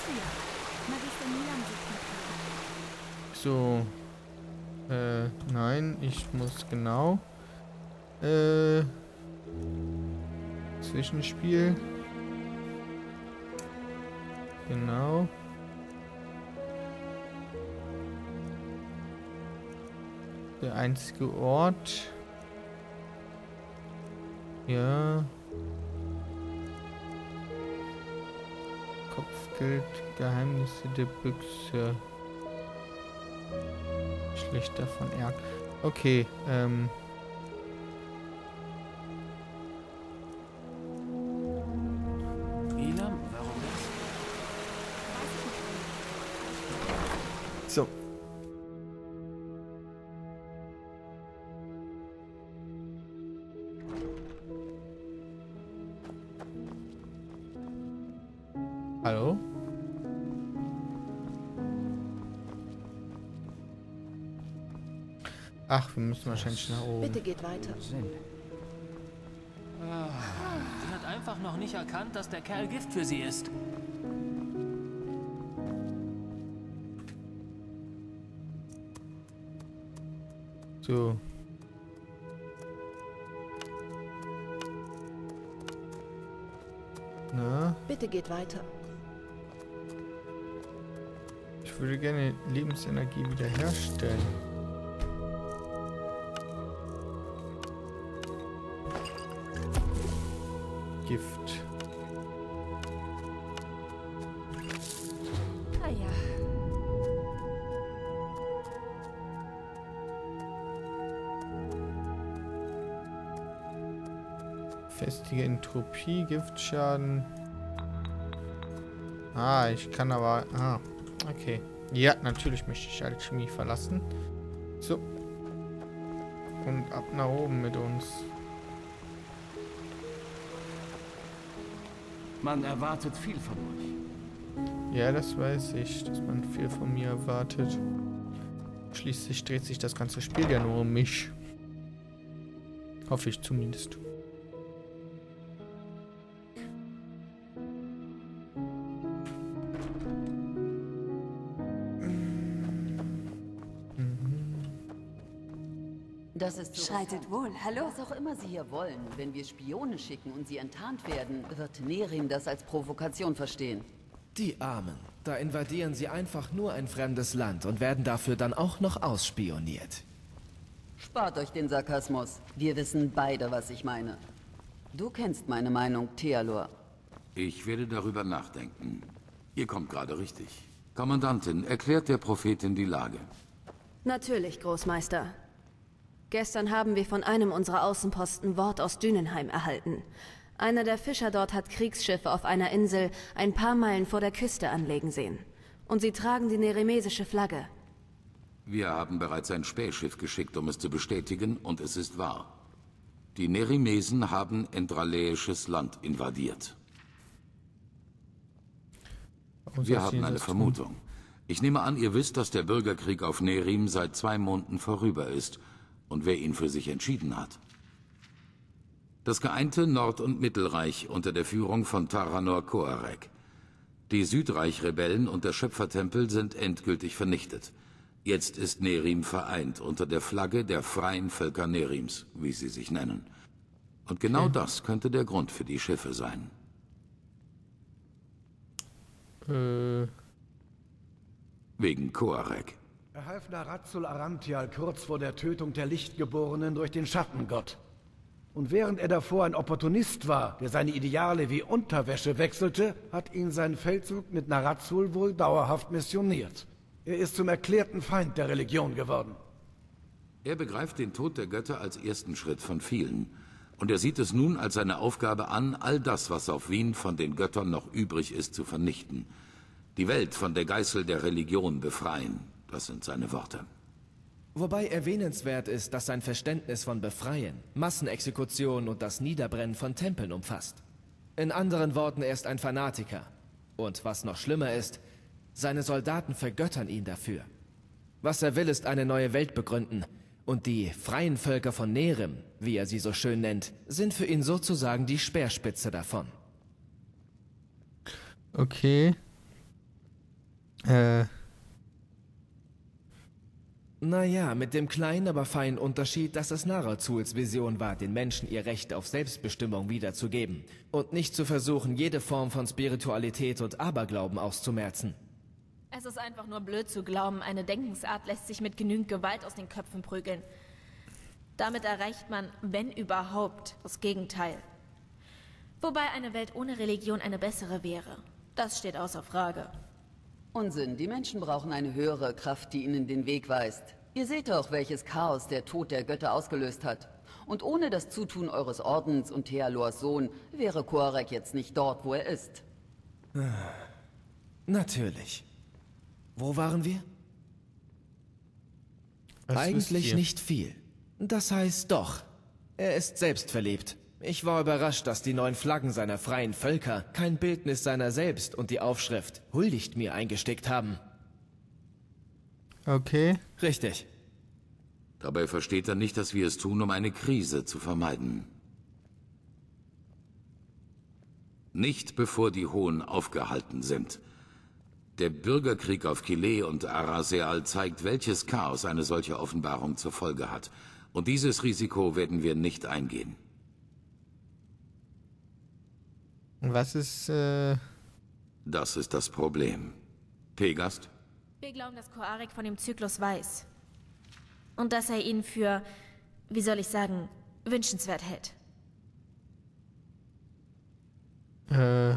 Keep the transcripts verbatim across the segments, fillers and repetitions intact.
So. Äh, nein, ich muss genau. Äh. Zwischenspiel. Genau. Der einzige Ort. Ja. Kopfgeld, Geheimnisse der Büchse. Schlechter von Erk. Okay, ähm. Elam, warum das? So. Hallo? Ach, wir müssen wahrscheinlich nach oben. Bitte geht weiter. Ah, sie hat einfach noch nicht erkannt, dass der Kerl Gift für sie ist. So. Na? Bitte geht weiter. Ich würde gerne Lebensenergie wiederherstellen. Gift. Ah ja. Festige Entropie, Giftschaden. Ah, ich kann aber... Ah, okay. Ja, natürlich möchte ich Alchemie verlassen. So. Und ab nach oben mit uns. Man erwartet viel von euch. Ja, das weiß ich, dass man viel von mir erwartet. Schließlich dreht sich das ganze Spiel ja nur um mich. Hoffe ich zumindest. Das ist so Schreitet wohl, hallo? Was auch immer Sie hier wollen, wenn wir Spione schicken und sie enttarnt werden, wird Nerim das als Provokation verstehen. Die Armen. Da invadieren sie einfach nur ein fremdes Land und werden dafür dann auch noch ausspioniert. Spart euch den Sarkasmus. Wir wissen beide, was ich meine. Du kennst meine Meinung, Thealor. Ich werde darüber nachdenken. Ihr kommt gerade richtig. Kommandantin, erklärt der Prophetin die Lage. Natürlich, Großmeister. Gestern haben wir von einem unserer Außenposten Wort aus Dünenheim erhalten. Einer der Fischer dort hat Kriegsschiffe auf einer Insel ein paar Meilen vor der Küste anlegen sehen. Und sie tragen die nerimesische Flagge. Wir haben bereits ein Spähschiff geschickt, um es zu bestätigen, und es ist wahr. Die Nerimesen haben endraleisches Land invadiert. Wir haben eine Vermutung. Ich nehme an, ihr wisst, dass der Bürgerkrieg auf Nerim seit zwei Monaten vorüber ist und wer ihn für sich entschieden hat. Das geeinte Nord- und Mittelreich unter der Führung von Taranor Koarek. Die Südreich-Rebellen und der Schöpfertempel sind endgültig vernichtet. Jetzt ist Nerim vereint unter der Flagge der freien Völker Nerims, wie sie sich nennen. Und genau okay. das könnte der Grund für die Schiffe sein. Äh. Wegen Koarek. Er half Narazul Arantial kurz vor der Tötung der Lichtgeborenen durch den Schattengott. Und während er davor ein Opportunist war, der seine Ideale wie Unterwäsche wechselte, hat ihn sein Feldzug mit Narazul wohl dauerhaft missioniert. Er ist zum erklärten Feind der Religion geworden. Er begreift den Tod der Götter als ersten Schritt von vielen. Und er sieht es nun als seine Aufgabe an, all das, was auf Wien von den Göttern noch übrig ist, zu vernichten. Die Welt von der Geißel der Religion befreien. Das sind seine Worte. Wobei erwähnenswert ist, dass sein Verständnis von Befreien, Massenexekution und das Niederbrennen von Tempeln umfasst. In anderen Worten, er ist ein Fanatiker. Und was noch schlimmer ist, seine Soldaten vergöttern ihn dafür. Was er will, ist eine neue Welt begründen. Und die freien Völker von Nerim, wie er sie so schön nennt, sind für ihn sozusagen die Speerspitze davon. Okay. Äh. Naja, mit dem kleinen, aber feinen Unterschied, dass es Narazuls Vision war, den Menschen ihr Recht auf Selbstbestimmung wiederzugeben und nicht zu versuchen, jede Form von Spiritualität und Aberglauben auszumerzen. Es ist einfach nur blöd zu glauben, eine Denkensart lässt sich mit genügend Gewalt aus den Köpfen prügeln. Damit erreicht man, wenn überhaupt, das Gegenteil. Wobei eine Welt ohne Religion eine bessere wäre. Das steht außer Frage. Unsinn, die Menschen brauchen eine höhere Kraft, die ihnen den Weg weist. Ihr seht doch, welches Chaos der Tod der Götter ausgelöst hat. Und ohne das Zutun eures Ordens und Thealors Sohn wäre Korek jetzt nicht dort, wo er ist. Natürlich. Wo waren wir? Was Eigentlich nicht viel. Das heißt doch, er ist selbstverliebt. Ich war überrascht, dass die neun Flaggen seiner freien Völker kein Bildnis seiner selbst und die Aufschrift "Huldigt mir" eingesteckt haben. Okay. Richtig. Dabei versteht er nicht, dass wir es tun, um eine Krise zu vermeiden. Nicht bevor die Hohen aufgehalten sind. Der Bürgerkrieg auf Kile und Araseal zeigt, welches Chaos eine solche Offenbarung zur Folge hat. Und dieses Risiko werden wir nicht eingehen. Was ist, äh... Das ist das Problem. Pegast? Wir glauben, dass Korek von dem Zyklus weiß. Und dass er ihn für, wie soll ich sagen, wünschenswert hält. Äh...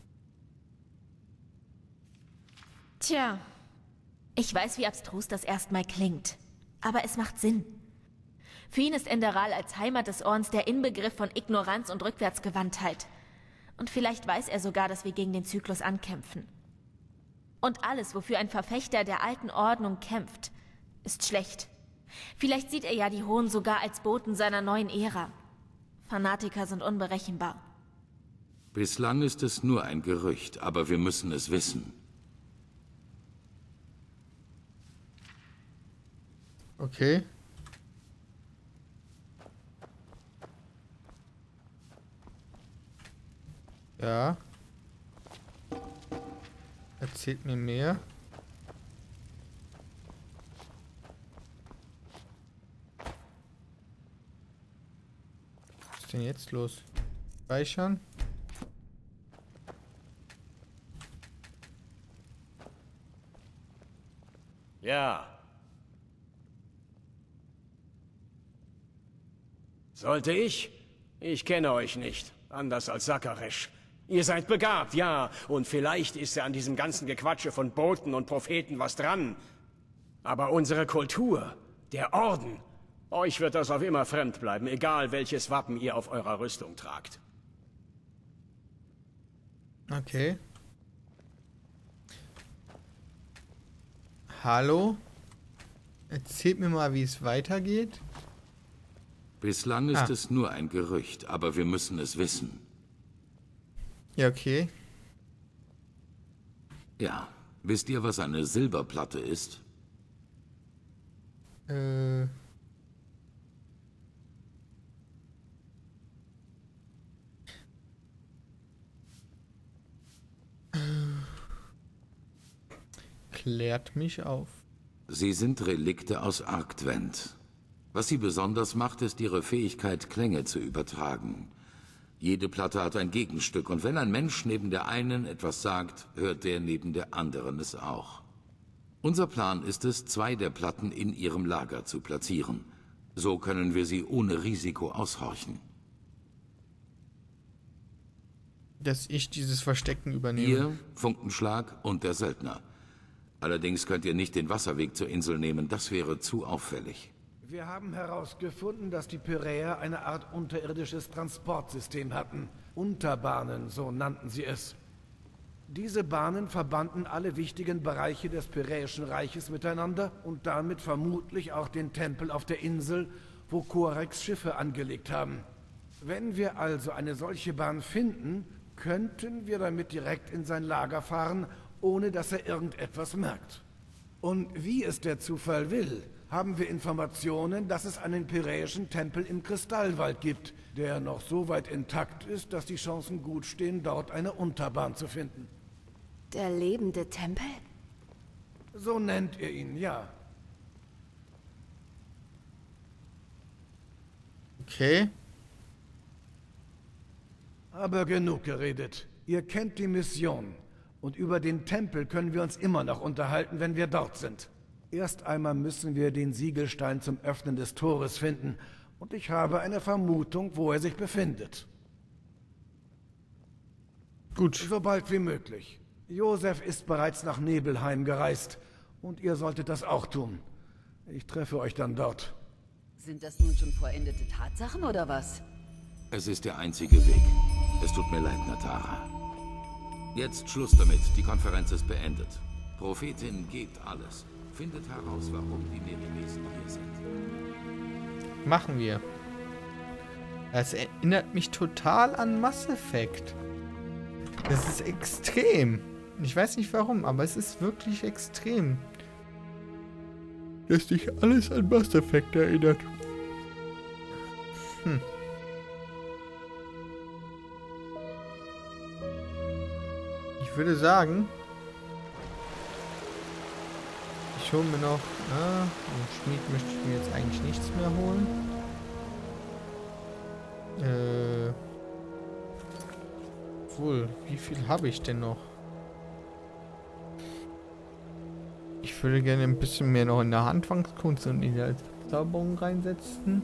Tja, ich weiß, wie abstrus das erstmal klingt. Aber es macht Sinn. Für ihn ist Enderal als Heimat des Ordens der Inbegriff von Ignoranz und Rückwärtsgewandtheit. Und vielleicht weiß er sogar, dass wir gegen den Zyklus ankämpfen. Und alles, wofür ein Verfechter der alten Ordnung kämpft, ist schlecht. Vielleicht sieht er ja die Hohen sogar als Boten seiner neuen Ära. Fanatiker sind unberechenbar. Bislang ist es nur ein Gerücht, aber wir müssen es wissen. Okay. Ja. Erzählt mir mehr. Was ist denn jetzt los? Speichern. Ja. Sollte ich? Ich kenne euch nicht. Anders als Sakaresh. Ihr seid begabt, ja. Und vielleicht ist ja an diesem ganzen Gequatsche von Boten und Propheten was dran. Aber unsere Kultur, der Orden, euch wird das auf immer fremd bleiben, egal welches Wappen ihr auf eurer Rüstung tragt. Okay. Hallo? Erzählt mir mal, wie es weitergeht. Bislang ist ah. es nur ein Gerücht, aber wir müssen es wissen. Ja, okay. Ja. Wisst ihr, was eine Silberplatte ist? Äh... Klärt mich auf. Sie sind Relikte aus Arctwend. Was sie besonders macht, ist ihre Fähigkeit, Klänge zu übertragen. Jede Platte hat ein Gegenstück, und wenn ein Mensch neben der einen etwas sagt, hört der neben der anderen es auch. Unser Plan ist es, zwei der Platten in ihrem Lager zu platzieren. So können wir sie ohne Risiko aushorchen. Dass ich dieses Verstecken übernehme. Ihr, Funkenschlag und der Söldner. Allerdings könnt ihr nicht den Wasserweg zur Insel nehmen, das wäre zu auffällig. Wir haben herausgefunden, dass die Pyräer eine Art unterirdisches Transportsystem hatten. Unterbahnen, so nannten sie es. Diese Bahnen verbanden alle wichtigen Bereiche des Pyräischen Reiches miteinander und damit vermutlich auch den Tempel auf der Insel, wo Koreks Schiffe angelegt haben. Wenn wir also eine solche Bahn finden, könnten wir damit direkt in sein Lager fahren, ohne dass er irgendetwas merkt. Und wie es der Zufall will, haben wir Informationen, dass es einen pyräischen Tempel im Kristallwald gibt, der noch so weit intakt ist, dass die Chancen gut stehen, dort eine Unterbahn zu finden. Der lebende Tempel? So nennt ihr ihn, ja. Okay. Aber genug geredet. Ihr kennt die Mission. Und über den Tempel können wir uns immer noch unterhalten, wenn wir dort sind. Erst einmal müssen wir den Siegelstein zum Öffnen des Tores finden. Und ich habe eine Vermutung, wo er sich befindet. Gut. So bald wie möglich. Josef ist bereits nach Nebelheim gereist. Und ihr solltet das auch tun. Ich treffe euch dann dort. Sind das nun schon vollendete Tatsachen oder was? Es ist der einzige Weg. Es tut mir leid, Natara. Jetzt Schluss damit. Die Konferenz ist beendet. Prophetin, gebt alles. Findet heraus, warum die Nerimesen hier sind. Machen wir. Es erinnert mich total an Mass Effect. Das ist extrem. Ich weiß nicht warum, aber es ist wirklich extrem. Dass dich alles an Mass Effect erinnert. Hm. Ich würde sagen, ich hole mir noch, ah, im Schmied möchte ich mir jetzt eigentlich nichts mehr holen. Äh, wohl, wie viel habe ich denn noch? Ich würde gerne ein bisschen mehr noch in der Handwerkskunst und in der Zauberung reinsetzen.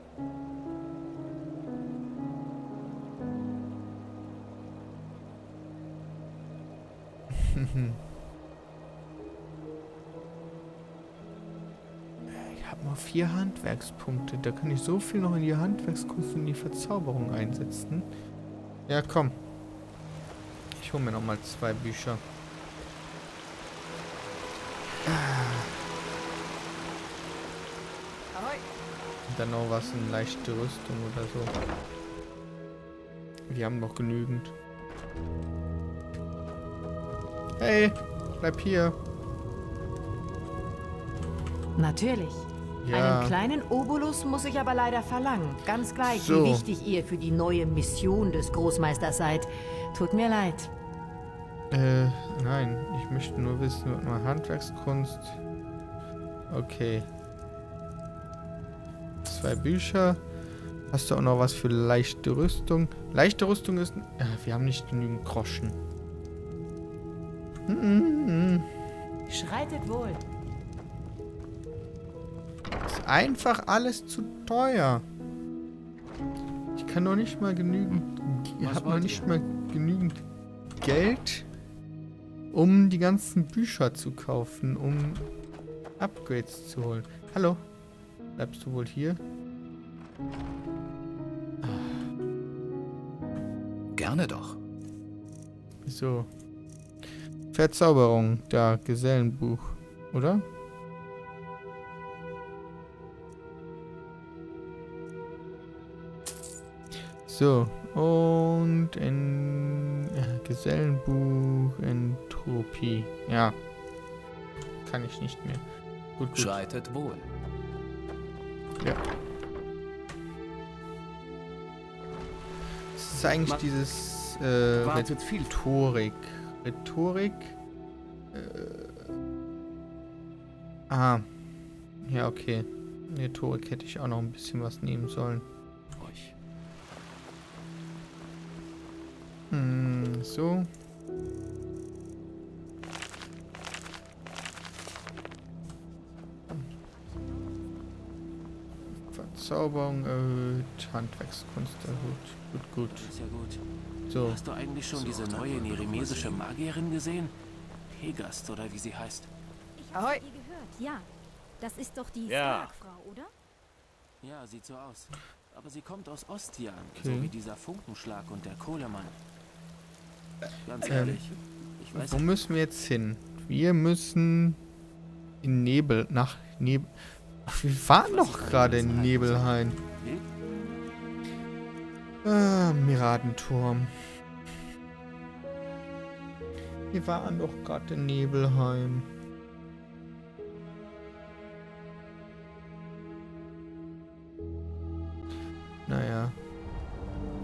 Ich habe noch vier Handwerkspunkte. Da kann ich so viel noch in die Handwerkskunst und die Verzauberung einsetzen. Ja, komm. Ich hole mir noch mal zwei Bücher. Und dann noch was in leichte Rüstung oder so. Wir haben noch genügend. Hey, bleib hier. Natürlich. Ja. Einen kleinen Obolus muss ich aber leider verlangen. Ganz gleich, So. wie wichtig ihr für die neue Mission des Großmeisters seid. Tut mir leid. Äh, nein. Ich möchte nur wissen, was mal Handwerkskunst. Okay. Zwei Bücher. Hast du auch noch was für leichte Rüstung? Leichte Rüstung ist... Ja, wir haben nicht genügend Groschen. Mm-mm. Schreitet wohl. Ist einfach alles zu teuer. Ich kann noch nicht mal genügend... Ich habe noch nicht mal genügend Geld, um die ganzen Bücher zu kaufen, um Upgrades zu holen. Hallo? Bleibst du wohl hier? Gerne doch. So. Verzauberung, da, Gesellenbuch, oder? So, und in ja, Gesellenbuch, Entropie. Ja. Kann ich nicht mehr. Gut, gut. Schreitet wohl. Ja. Es ist eigentlich Ma dieses äh, wartet viel. Rhetorik. Rhetorik. Äh, aha. Ja, okay. Rhetorik hätte ich auch noch ein bisschen was nehmen sollen. Euch. Hm, so. Verzauberung erhöht, Handwerkskunst erhöht. Gut, gut. Das ist ja gut. So. Hast du eigentlich schon diese neue nerimesische Magierin gesehen? Pegast oder wie sie heißt. Ich habe die gehört, ja. Das ist doch die Ja. Frau, oder? Ja, sieht so aus. Aber sie kommt aus Ostian, Okay. so wie dieser Funkenschlag und der Kohlemann. Ganz Ähm, ehrlich, ich weiß Wo müssen wir jetzt hin? Wir müssen in Nebel, nach Nebel. Ach, wir waren doch gerade in Nebelheim. Wild? Ah, Miradenturm. Wir waren doch gerade in Nebelheim.